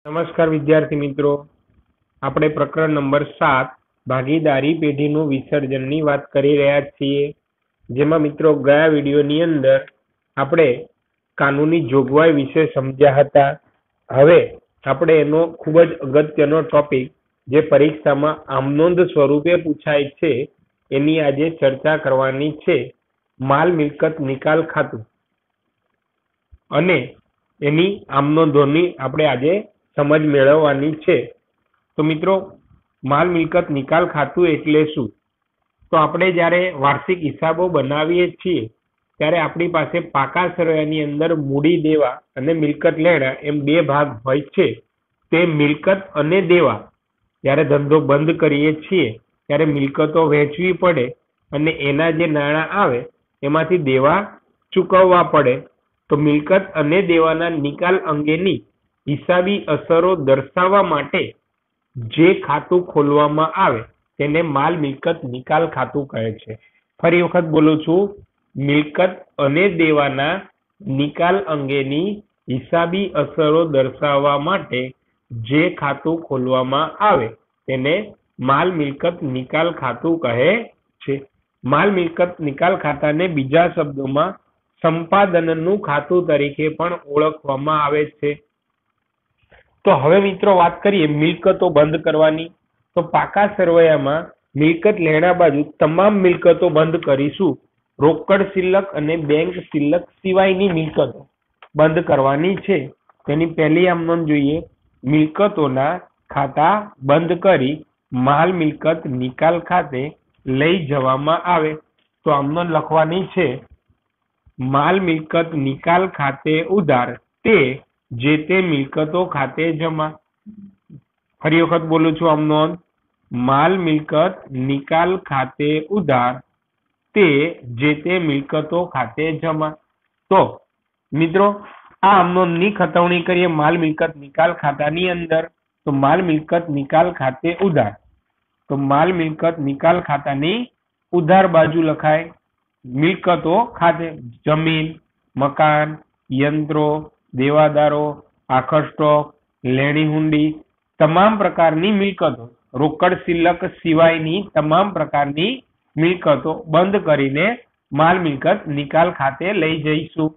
નમસ્કાર વિદ્યાર્થી મિત્રો, આપણે પ્રકરણ નંબર 7 ભાગીદારી પેઢીનું વિસર્જનની વાત કરી રહ્યા છીએ. જેમાં મિત્રો ગયા વિડીયોની અંદર આપણે કાનૂની જોગવાઈ વિશે સમજ્યા હતા. હવે આપણે એનો ખૂબ જ અગત્યનો ટોપિક જે પરીક્ષામાં આમનોંધ સ્વરૂપે પૂછાય છે એની આજે ચર્ચા કરવાની છે. માલ મિલકત નિકાલ ખાતું અને એની આમનોંધોની આપણે આજે સમજ મેળવવાની છે. તો મિત્રો, માલ મિલકત નિકાલ ખાતું એટલે શું? તો આપણે જ્યારે વાર્ષિક હિસાબો બનાવીએ છીએ ત્યારે આપણી પાસે પાકા સરવૈયાની અંદર મૂડી દેવા અને મિલકત લેણા એમ બે ભાગ હોય છે. તે મિલકત અને દેવા જ્યારે ધંધો બંધ કરીએ છીએ ત્યારે મિલકતો વહેંચવી પડે અને એના જે નાણાં આવે એમાંથી દેવા ચૂકવવા પડે. તો મિલકત અને દેવાના નિકાલ અંગેની હિસાબી અસરો દર્શાવવા માટે જે ખાતું ખોલવામાં આવે તેને માલ મિલકત નિકાલ ખાતું કહે છે. ફરી વખત બોલું છું, મિલકત અને દેવાના નિકાલ અંગેની હિસાબી અસરો દર્શાવવા માટે જે ખાતું ખોલવામાં આવે તેને માલ મિલકત નિકાલ ખાતું કહે છે. માલ મિલકત નિકાલ ખાતાને બીજા શબ્દોમાં સંપાદનનું ખાતું તરીકે પણ ઓળખવામાં આવે છે. તો હવે મિત્રો વાત કરીએ મિલકતો બંધ કરવાની. તો પાકા સરવૈયામાં મિલકત લેણા બાજુ તમામ મિલકતો બંધ કરીશું. રોકડ શિલ્લક અને બેંક શિલ્લક સિવાયની મિલકતો બંધ કરવાની છે. તેની પહેલી આમનોંધ જોઈએ. મિલકતોના ખાતા બંધ કરી માલ મિલકત નિકાલ ખાતે લઈ જવામાં આવે. તો આમનોંધ લખવાની છે, માલ મિલકત નિકાલ ખાતે ઉધાર તે જે તે મિલકતો ખાતે જમા. ફરી વખત બોલું છું આમનોંધ, માલ મિલકત નિકાલ ખાતે ઉધાર તે જે તે મિલકતો ખાતે જમા. તો મિત્રો, આ આમનોંધની ખતવણી કરીએ માલ મિલકત નિકાલ ખાતાની અંદર. તો માલ મિલકત નિકાલ ખાતે ઉધાર. તો માલ મિલકત નિકાલ ખાતાની ઉધાર બાજુ લખાય. મિલકતો ખાતે જમીન, મકાન, યંત્રો, દેવાદારો, આખર સ્ટોક, લેણી હુંડી, તમામ પ્રકારની મિલકતો, રોકડ શિલ્લક સિવાયની તમામ પ્રકારની મિલકતો બંધ કરીને માલ મિલકત નિકાલ ખાતે લઈ જઈશું.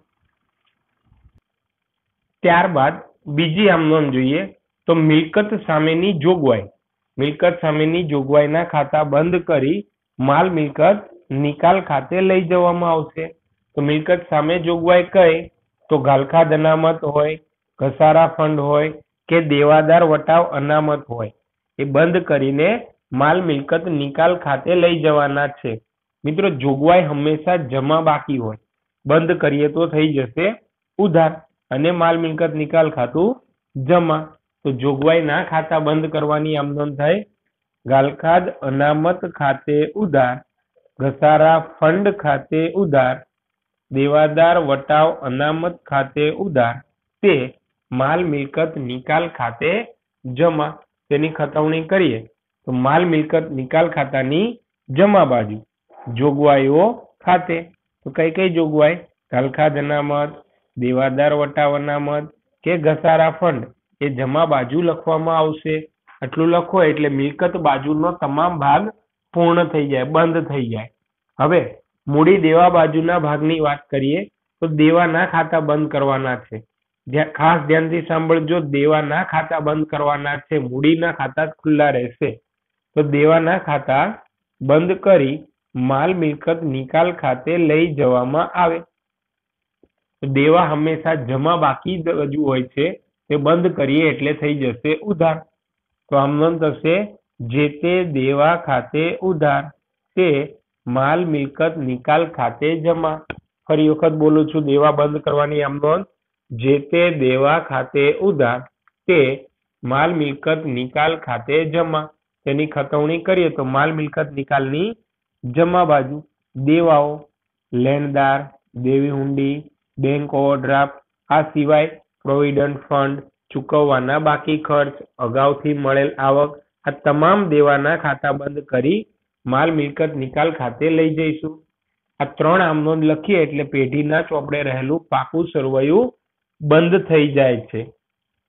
ત્યારબાદ બીજી આમનોંધ જોઈએ. તો મિલકત સામેની જોગવાઈ. મિલકત સામેની જોગવાઈના ખાતા બંધ કરી માલ મિલકત નિકાલ ખાતે લઈ જવામાં આવશે. તો મિલકત સામે જોગવાઈ કઈ? તો ગાલખાદ અનામત હોય, ઘસારા ફંડ હોય કે દેવાદાર વટાવ અનામત હોય એ બંધ કરીને માલ મિલકત નિકાલ ખાતે લઈ જવાના છે. મિત્રો, જોગવાઈ હંમેશા જમા બાકી હોય. બંધ કરીએ તો થઈ જશે ઉધાર અને માલ મિલકત નિકાલ ખાતું જમા. તો જોગવાઈના ખાતા બંધ કરવાની આમનોંધ થાય. ગાલખાદ અનામત ખાતે ઉધાર, ઘસારા ફંડ ખાતે ઉધાર, દેવાદાર વટાવ અનામત ખાતે ઉધાર તે માલ મિલકત નિકાલ ખાતે જમા. તેની ખતવણી કરીએ તો માલ મિલકત નિકાલ ખાતાની જમા બાજુ જોગવાઈઓ ખાતે. તો કઈ કઈ જોગવાઈ? ગાલખાદ અનામત, દેવાદાર વટાવ અનામત કે ઘસારા ફંડ એ જમા બાજુ લખવામાં આવશે. આટલું લખો એટલે મિલકત બાજુનો તમામ ભાગ પૂર્ણ થઈ જાય, બંધ થઈ જાય. હવે મૂડી દેવા બાજુના ભાગની વાત કરીએ તો દેવાના ખાતા બંધ કરવાના છે. ખાસ ધ્યાનથી સાંભળજો, દેવાના ખાતા બંધ કરવાના છે, મૂડીના ખાતા ખુલ્લા રહેશે. તો દેવાના ખાતા બંધ કરી માલ મિલકત નિકાલ ખાતે લઈ જવામાં આવે. દેવા હંમેશા જમા બાકી બાજુ હોય છે, તે બંધ કરીએ એટલે થઈ જશે ઉધાર. તો આમનોંધ થશે, જે તે દેવા ખાતે ઉધાર તે માલ મિલકત નિકાલ ખાતે જમા. ફરી વખત બોલું છું, દેવા બંધ કરવાની આમનોંધ, જે તે દેવા ખાતે ઉધાર તે માલ મિલકત નિકાલ ખાતે જમા. તેની ખતવણી કરીએ તો માલ મિલકત નિકાલની જમા બાજુ દેવાઓ, લેણદાર, દેવી હુંડી, બેંક ઓવરડ્રાફ્ટ, આ સિવાય પ્રોવિડન્ટ ફંડ, ચૂકવવાના બાકી ખર્ચ, અગાઉથી મળેલ આવક, આ તમામ દેવાના ખાતા બંધ કરી માલ મિલકત નિકાલ ખાતે લઈ જઈશું. આ ત્રણ આમનોંધ લખીએ એટલે પેઢીના ચોપડે રહેલું પાકું સરવૈયું બંધ થઈ જાય છે.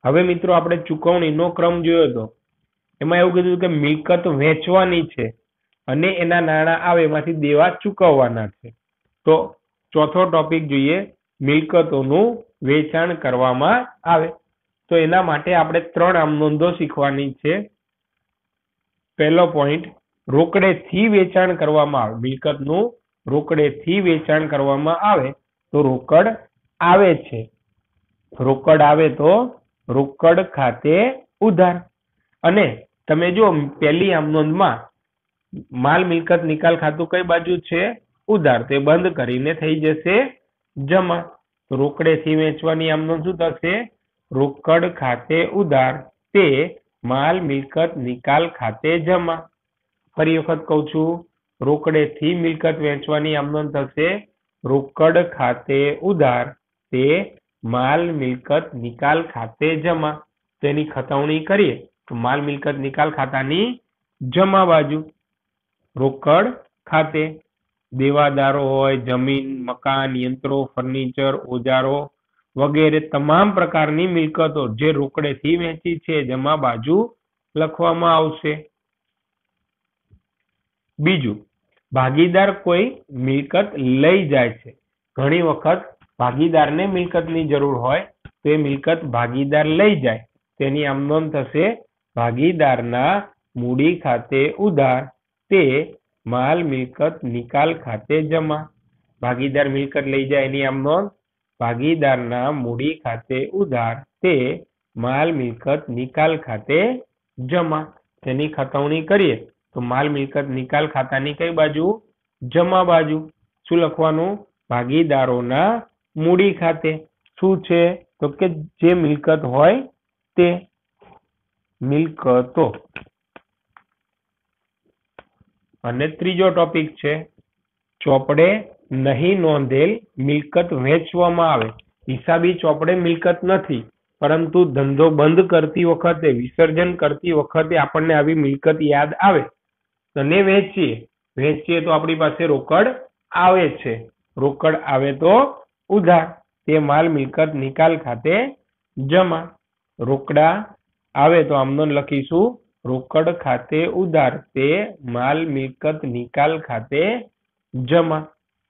હવે મિત્રો આપણે ચૂકવણીનો ક્રમ જોયો હતો, એમાં એવું કીધું કે મિલકત વેચવાની છે અને એના નાણાં આવે એમાંથી દેવા ચૂકવવાના છે. તો ચોથો ટોપિક જોઈએ, મિલકતોનું વેચાણ કરવામાં આવે. તો એના માટે આપણે 3 આમ નોંધો શીખવાની છે. પહેલો પોઈન્ટ, રોકડેથી વેચાણ કરવામાં આવે. મિલકતનું રોકડેથી વેચાણ કરવામાં આવે તો રોકડ આવે છે. રોકડ આવે તો રોકડ ખાતે ઉધાર. અને તમે જો પહેલી આમ નોંધમાં માલ મિલકત નિકાલ ખાતું કઈ બાજુ છે? ઉધાર. તે બંધ કરીને થઈ જશે જમા. તો રોકડેથી વેચવાની આમ નોંધ શું થશે? રોકડ ખાતે ઉધાર. તે માલ મિલકત નિકાલ ખાતે જમા. ફરી વખત કહું છું, રોકડેથી મિલકત વેચવાની આમ નોંધ થશે રોકડ ખાતે ઉધાર. તે માલ મિલકત નિકાલ ખાતે જમા. તેની ખતવણી કરીએ તો માલ મિલકત નિકાલ ખાતાની જમા બાજુ રોકડ ખાતે દેવાદારો હોય, જમીન, મકાન, યંત્રો, ફર્નિચર, ઓજારો વગેરે તમામ પ્રકારની મિલકતો જે રોકડેથી વેચી છે જમા બાજુ લખવામાં આવશે. બીજું, ભાગીદાર કોઈ મિલકત લઈ જાય છે. ઘણી વખત ભાગીદારને મિલકતની જરૂર હોય તો એ મિલકત ભાગીદાર લઈ જાય, તેની આમ નોંધ થશે ભાગીદારના મૂડી ખાતે ઉધાર. તે માલ મિલકત નિકાલ ખાતે જમા. ભાગીદાર મિલકત લઈ જાય એની આમ નોંધ ભાગીદારના મૂડી ખાતે ઉધાર. તે માલ મિલકત નિકાલ ખાતે જમા. તેની ખતવણી કરીએ તો માલ મિલકત નિકાલ ખાતાની કઈ બાજુ? જમા બાજુ. શું લખવાનું? ભાગીદારોના મૂડી ખાતે. શું છે? તો કે જે મિલકત હોય તે મિલકતો. અને ત્રીજો ટોપિક છે, ચોપડે નહીં નોંધેલ મિલકત વેચવામાં આવે. હિસાબી ચોપડે મિલકત નથી, પરંતુ ધંધો બંધ કરતી વખતે, વિસર્જન કરતી વખતે આપણને આવી મિલકત યાદ આવે અને વેચીએ તો આપણી પાસે રોકડ આવે છે. રોકડ આવે તો ઉધાર. તે માલ મિલકત નિકાલ ખાતે જમા. રોકડા આવે તો આમ નોંધ લખીશું રોકડ ખાતે ઉધાર. તે માલ મિલકત નિકાલ ખાતે જમા.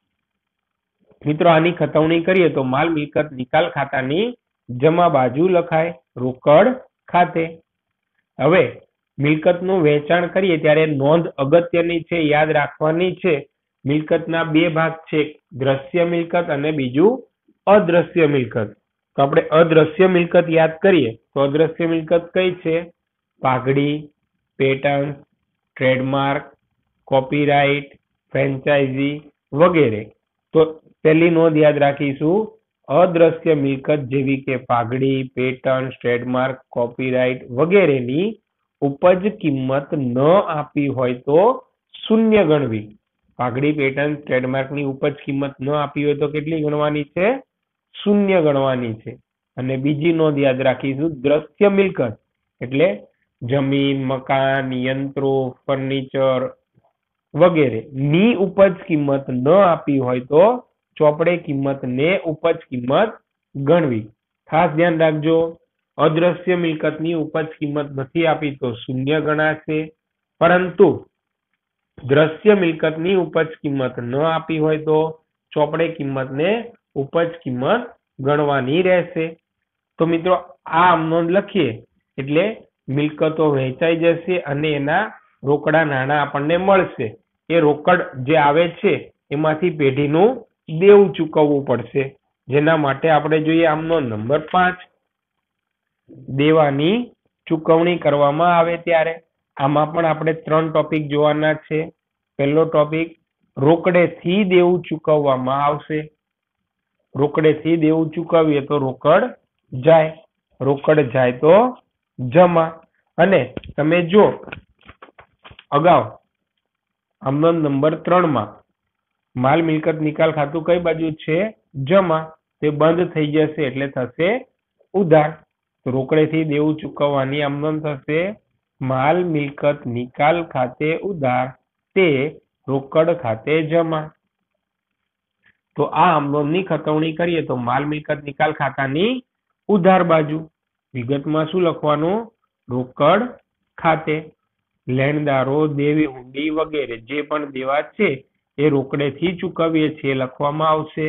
મિત્રો આની ખતવણી કરીએ તો માલ મિલકત નિકાલ ખાતાની જમા બાજુ લખાય રોકડ ખાતે. હવે મિલકતનું વેચાણ કરીએ ત્યારે નોંધ અગત્યની છે, યાદ રાખવાની છે. મિલકતના 2 ભાગ છે, દ્રશ્ય મિલકત અને બીજું અદ્રશ્ય મિલકત. તો આપણે અદ્રશ્ય મિલકત યાદ કરીએ તો અદ્રશ્ય મિલકત કઈ છે? પાઘડી, પેટન્ટ, ટ્રેડમાર્ક, કોપીરાઇટ, ફ્રેન્ચાઇઝી વગેરે. તો પહેલી નોંધ યાદ રાખીશું, અદ્રશ્ય મિલકત જેવી કે પાઘડી, પેટન્ટ, ટ્રેડમાર્ક, કોપીરાઇટ વગેરેની ઉપજ કિંમત ન આપી હોય તો શૂન્ય ગણવી. પાઘડી, પેટન્ટ, ટ્રેડમાર્કની ઉપજ કિંમત ન આપી હોય તો કેટલી ગણવાની છે? શૂન્ય ગણવાની છે. અને બીજી નોંધ યાદ રાખીશું, દ્રશ્ય મિલકત એટલે જમીન, મકાન, યંત્રો, ફર્નિચર વગેરે ની ઉપજ કિંમત ન આપી હોય તો ચોપડે કિંમતને ઉપજ કિંમત ગણવી. ખાસ ધ્યાન રાખજો, અદ્રશ્ય મિલકતની ઉપજ કિંમત નથી આપી તો શૂન્ય ગણાશે, પરંતુ દ્રશ્ય મિલકતની ઉપજ કિંમત ન આપી હોય તો ચોપડે કિંમતને ઉપજ કિંમત ગણવાની રહેશે. તો મિત્રો આ આમ નોંધ લખીએ એટલે મિલકતો વહેંચાઈ જશે અને એના રોકડા નાણાં આપણને મળશે. એ રોકડ જે આવે છે એમાંથી પેઢીનું દેવું ચૂકવવું પડશે, જેના માટે આપણે જોઈએ આમ નોંધ નંબર 5, દેવાની ચૂકવણી કરવામાં આવે ત્યારે. આમાં પણ આપણે 3 ટોપિક જોવાના છે. પહેલો ટોપિક, રોકડેથી દેવું ચૂકવવામાં આવશે. રોકડેથી દેવું ચૂકવીએ તો રોકડ જાય. રોકડ જાય તો જમા. અને તમે જો અગાઉ આમ નોંધ નંબર 3 માં માલ મિલકત નિકાલ ખાતું કઈ બાજુ છે? જમા. તે બંધ થઈ જશે એટલે થશે ઉધાર. રોકડેથી દેવું ચૂકવવાની આમ નોંધ થશે માલ મિલકત નિકાલ ખાતે ઉધાર. તે રોકડ ખાતે જમા. તો આ આમ નોંધની ખતવણી કરીએ તો માલ મિલકત નિકાલ ખાતાની ઉધાર બાજુ. વિગતમાં શું લખવાનું? રોકડ ખાતે. લેણદારો, દેવી હુંડી વગેરે જે પણ દેવા છે એ રોકડેથી ચૂકવીએ છીએ લખવામાં આવશે.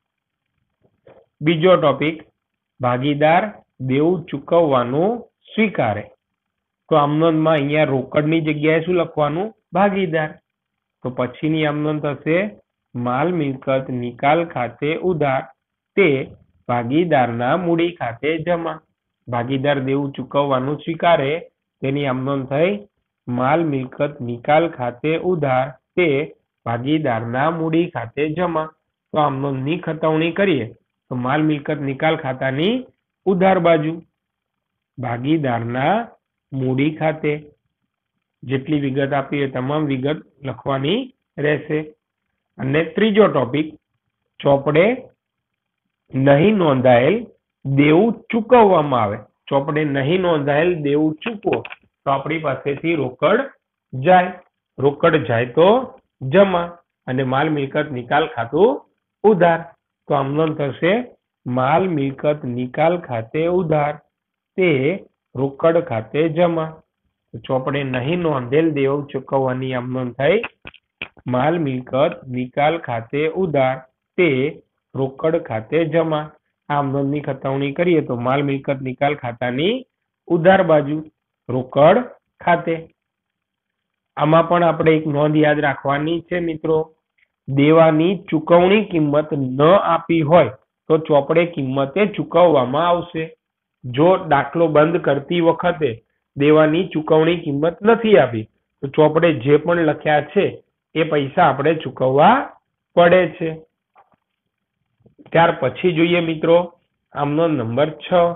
બીજો ટોપિક, ભાગીદાર દેવું ચૂકવવાનું સ્વીકારે. તો આમનોંધમાં અહીંયા રોકડની જગ્યાએ શું લખવાનું? ભાગીદાર. તો પછીની આમનોંધ થશે માલ મિલકત નિકાલ ખાતે ઉધાર, તે ભાગીદારના મૂડી ખાતે જમા. ભાગીદાર દેવું ચૂકવવાનું સ્વીકારે તેની આમનોંધ થઈ માલ મિલકત નિકાલ ખાતે ઉધાર, તે ભાગીદારના મૂડી ખાતે જમા. તો આમનોંધની ખતવણી કરીએ તો માલ મિલકત નિકાલ ખાતાની ઉધાર બાજુ, ભાગીદારના મૂડી ખાતે. જેટલી વિગત આપી એ તમામ વિગત લખવાની રહેશે. અને ત્રીજો ટોપિક, ચોપડે નહીં નોંધાયેલ દેવું ચૂકવવામાં આવે. ચોપડે નહીં નોંધાયેલ દેવું ચૂકવો તો આપણી પાસેથી રોકડ જાય. રોકડ જાય તો જમા અને માલ મિલકત નિકાલ ખાતું ઉધાર. તો આમનોંધ થશે માલ મિલકત નિકાલ ખાતે ઉધાર, તે રોકડ ખાતે જમા. ચોપડે નહીં નોંધેલ દેવું ચૂકવવાની આમનોંધ થઈ માલ મિલકત નિકાલ ખાતે ઉધાર, તે રોકડ ખાતે જમા. આમનોંધની ખતવણી કરીએ તો માલ મિલકત નિકાલ ખાતાની ઉધાર બાજુ, રોકડ ખાતે. આમાં પણ આપણે એક નોંધ યાદ રાખવાની છે મિત્રો, દેવાની ચૂકવણી કિંમત ન આપી હોય તો ચોપડે કિંમતે ચૂકવવામાં આવશે. જો દાખલો બંધ કરતી વખતે દેવાની ચૂકવણી કિંમત નથી આપી તો ચોપડે જે પણ લખ્યા છે એ પૈસા આપણે ચૂકવવા પડે છે. ત્યાર પછી જોઈએ મિત્રો આમનો નંબર 6,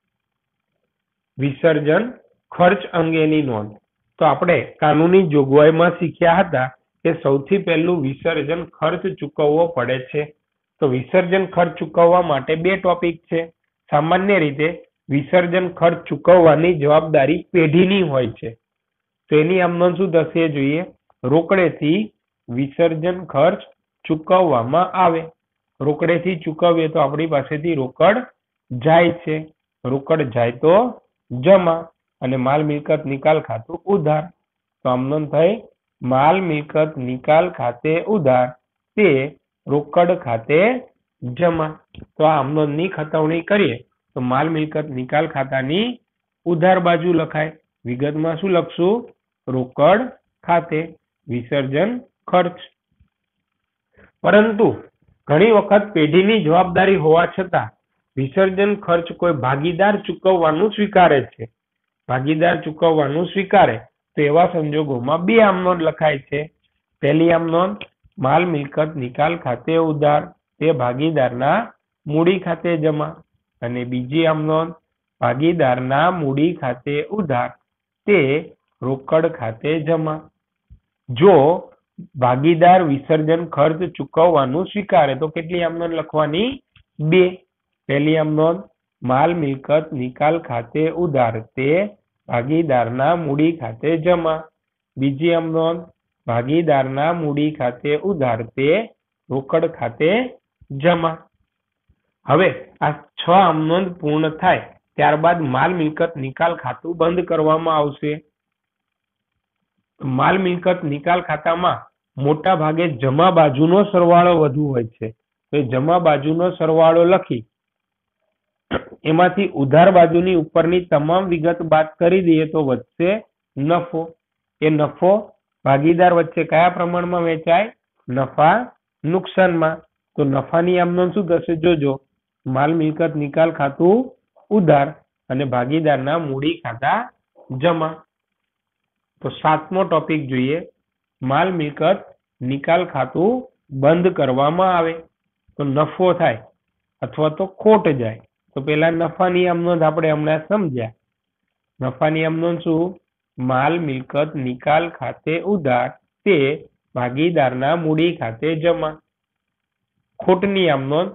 વિસર્જન ખર્ચ અંગેની નોંધ. તો આપણે કાનૂની જોગવાઈમાં શીખ્યા હતા કે સૌથી પહેલું વિસર્જન ખર્ચ ચૂકવવો પડે છે. તો વિસર્જન ખર્ચ ચૂકવવા માટે 2 ટોપિક છે. સામાન્ય રીતે વિસર્જન ખર્ચ ચૂકવવાની જવાબદારી પેઢીની હોય છે. તો એની આમનોંધ શું થશે જોઈએ, રોકડેથી વિસર્જન ખર્ચ ચૂકવવામાં આવે. રોકડેથી ચૂકવીએ તો આપણી પાસેથી રોકડ જાય છે. રોકડ જાય તો જમા અને માલ મિલકત નિકાલ ખાતું ઉધાર. તો આમનોંધ થઈ માલ મિલકત નિકાલ ખાતે ઉધાર, તે રોકડ ખાતે જમા. તો આ આમનોંધની ખતવણી કરીએ તો માલ મિલકત નિકાલ ખાતાની ઉધાર બાજુ લખાય. વિગતમાં શું લખશું? રોકડ ખાતે વિસર્જન ખર્ચ. પરંતુ ઘણી વખત પેઢીની જવાબદારી હોવા છતાં વિસર્જન ખર્ચ કોઈ ભાગીદાર ચૂકવવાનું સ્વીકારે છે. ભાગીદાર ચૂકવવાનું સ્વીકારે તો એવા સંજોગોમાં 2 આમનોંધ લખાય છે. પહેલી આમનોંધ માલ મિલકત નિકાલ ખાતે ઉધાર, તે ભાગીદારના મૂડી ખાતે જમા. અને બીજી આમનોંધ ભાગીદારના મૂડી ખાતે ઉધાર, તે રોકડ ખાતે જમા. જો ભાગીદાર વિસર્જન ખર્ચ ચૂકવવાનું સ્વીકારે તો કેટલી આમનોંધ લખવાની? 2. પહેલી આમનોંધ માલ મિલકત નિકાલ ખાતે ઉધાર, તે ભાગીદારના મૂડી ખાતે જમા. બીજી આમનોંધ ભાગીદારના મૂડી ખાતે ઉધાર, તે રોકડ ખાતે જમા. હવે આ 6 આમનોંધ પૂર્ણ થાય ત્યારબાદ માલ મિલકત નિકાલ ખાતું બંધ કરવામાં આવશે. માલ મિલકત નિકાલ ખાતામાં મોટા ભાગે જમા બાજુનો સરવાળો વધુ હોય છે. તો જમા બાજુનો સરવાળો લખી એમાંથી ઉધાર બાજુની ઉપરની તમામ વિગત બાદ કરી દઈએ તો વધશે નફો. એ નફો ભાગીદાર વચ્ચે કયા પ્રમાણમાં વેચાય? નફા નુકસાનમાં. તો નફાની આમનોંધ શું થશે જોજો, માલ મિલકત નિકાલ ખાતું ઉધાર અને ભાગીદારના મૂડી ખાતા જમા. તો 7મો ટોપિક જોઈએ, માલ મિલકત નિકાલ ખાતું બંધ કરવામાં આવે તો નફો થાય અથવા તો ખોટ જાય. તો પેલા નફાની આમનોંધ આપણે હમણાં સમજ્યા. નફાની આમનોંધ શું? માલ મિલકત નિકાલ ખાતે ઉધાર, તે ભાગીદારના મૂડી ખાતે જમા. ખોટની આમનોંધ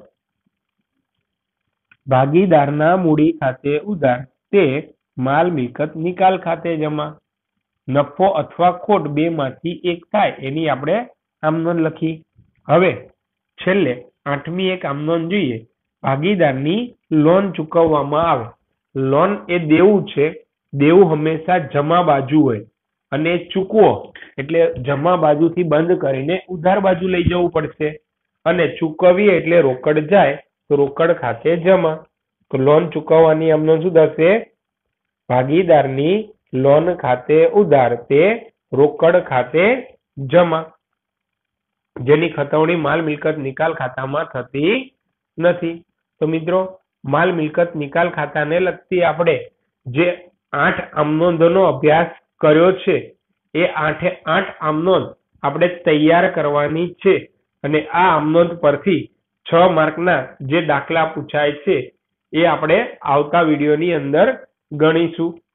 ભાગીદારના મૂડી ખાતે ઉધાર, તે માલ મિલકત નિકાલ ખાતે જમા. નફો અથવા ખોટ 2 માંથી એક થાય એની આપણે આમનોંધ લખી. હવે છેલ્લે 8મી એક આમનોંધ જોઈએ, ભાગીદારની લોન ચૂકવવામાં આવે. લોન એ દેવું છે, દેવું હંમેશા જમા બાજુ હોય અને ચૂકવો એટલે જમા બાજુથી બંધ કરીને ઉધાર બાજુ લઈ જવું પડશે અને ચૂકવવી એટલે રોકડ જાય તો રોકડ ખાતે જમા. તો લોન ચૂકવવાની આમનો શું થશે? ભાગીદારની લોન ખાતે ઉધાર તે રોકડ ખાતે જમા, જેની ખતવણી માલ મિલકત નિકાલ ખાતામાં થતી નથી. તો મિત્રો માલ મિલકત નિકાલ ખાતાને લગતી આપણે જે 8 આમનોંધોનો અભ્યાસ કર્યો છે એ 8 આમનોંધ આપણે તૈયાર કરવાની છે અને આ આમનોંધ પરથી 6 માર્કના જે દાખલા પૂછાય છે એ આપણે આવતા વિડીયોની અંદર ગણીશું.